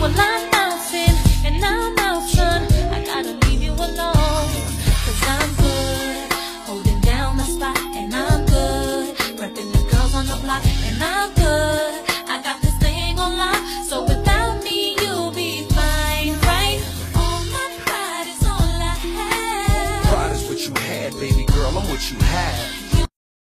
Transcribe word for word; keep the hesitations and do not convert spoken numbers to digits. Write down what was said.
Well, I'm bouncing and I'm out, son. I gotta leave you alone, cause I'm good, holding down the spot, and I'm good, repping the girls on the block, and I'm good. I got this thing on lock, so without me you'll be fine, right? All my pride is all I have. Pride is what you had, baby girl, I'm what you have.